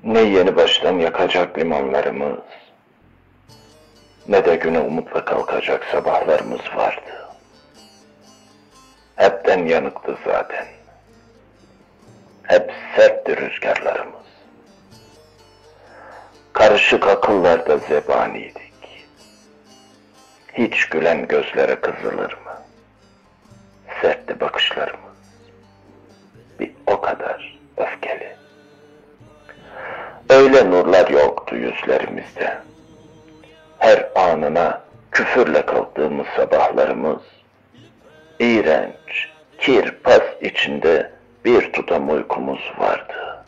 Ne yeni baştan yakacak limanlarımız, ne de güne umutla kalkacak sabahlarımız vardı. Hepten yanıktı zaten. Hep sertti rüzgarlarımız. Karışık akıllarda zebaniydik. Hiç gülen gözlere kızılır mı? Sertti bakışlarımız. Bir o kadar öfkeli. Öyle nurlar yoktu yüzlerimizde. Her anına küfürle kalktığımız sabahlarımız, iğrenç, kir pas içinde bir tutam uykumuz vardı.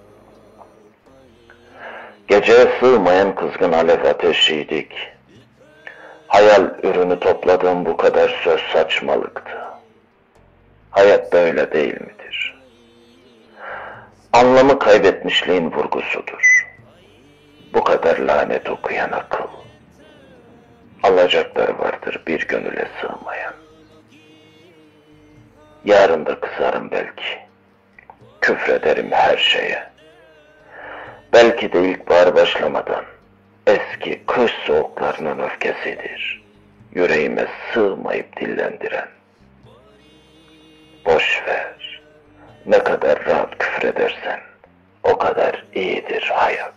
Geceye sığmayan kızgın alev ateşiydik. Hayal ürünü topladığım bu kadar söz saçmalıktı. Hayat böyle değil midir? Anlamı kaybetmişliğin vurgusudur. Bu kadar lanet okuyan akıl. Alacakları vardır bir gönüle sığmayan. Yarın da kızarım belki. Küfrederim her şeye. Belki de ilkbahar başlamadan eski kış soğuklarının öfkesidir. Yüreğime sığmayıp dillendiren. Boş ver. Ne kadar rahat küfredersen o kadar iyidir hayat.